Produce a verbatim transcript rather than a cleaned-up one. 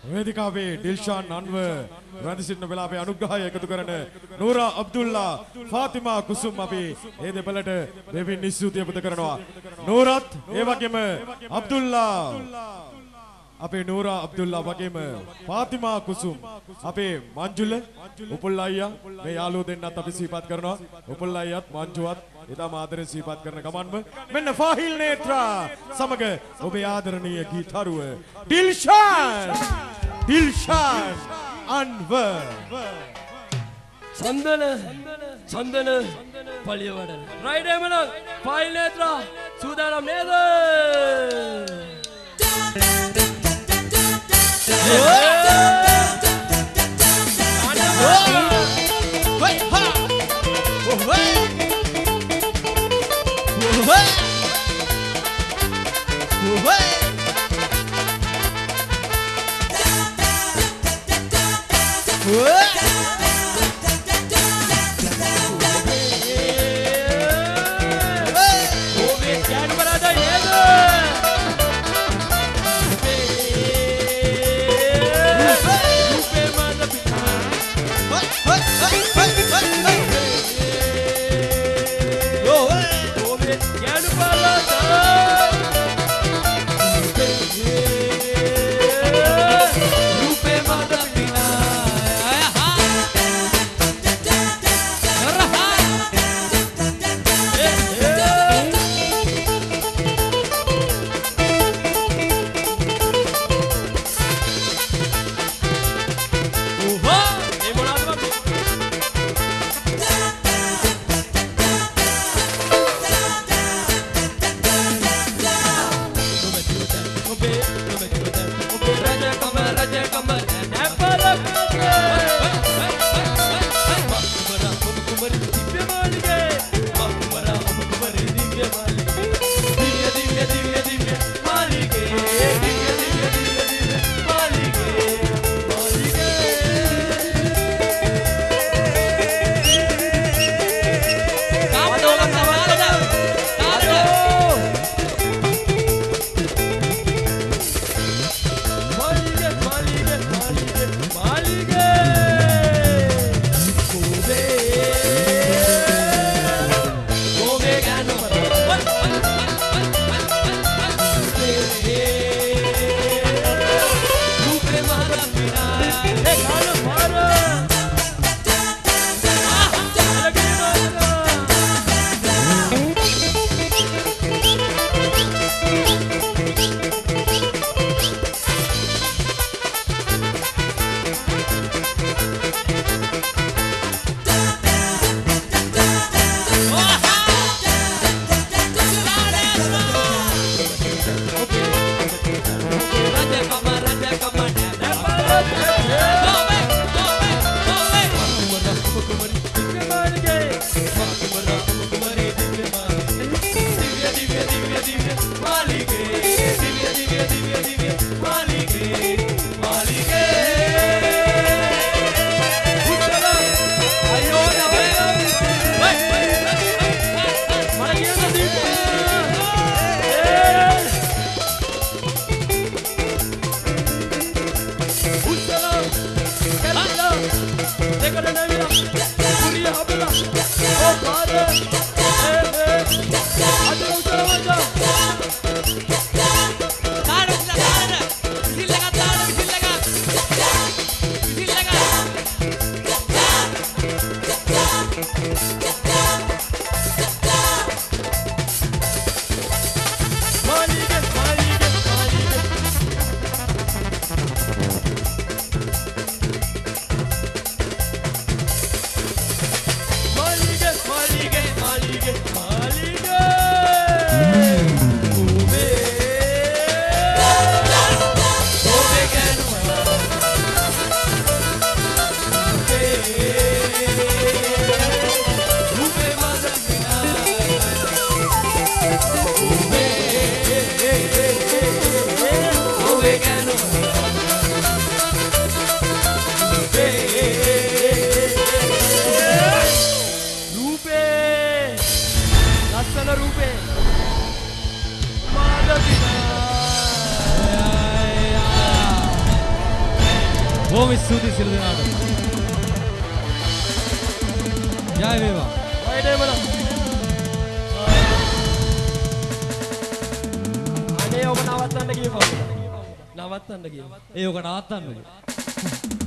වේදිකාවේ ඩිල්ෂාන් අන්වර් රැඳ සිටින වෙලාවේ අනුග්‍රහය එකතු කරන නූරා අබ්දුල්ලා ෆාතිමා කුසුම් අපි මේ දෙපළට දෙවියන් නිස්තුතිය පුද කරනවා. නූරත් ඒ වගේම අබ්දුල්ලා අපේ නූරා අබ්දුල්ලා වගේම ෆාතිමා කුසුම් අපේ මංජුල උපුල් අයියා මේ යාළුවෝ දෙන්නත් අපි සිහිපත් කරනවා. උපුල් අයියාත් මංජුවත් ඉතාම ආදරෙන් සිහිපත් කරන ගමන්ම මෙන්න ෆාහිල් නේත්‍රා සමග ඔබේ ආදරණීය ගීතරුව ඩිල්ෂාන් ඩිල්ෂාන් අන්වර් චන්දන චන්දන පලියවඩන රයිඩ් එමනම් ෆාහිල් නේත්‍රා සූදානම් නේද? බොහොම ස්තුතියි සියලු දෙනාට. ජය වේවා. right එමනම්. අනේ ඔබ නවත්තන්න කියපන්. නවත්තන්න කියපන්. ඒ ඔක නවත්තන්න.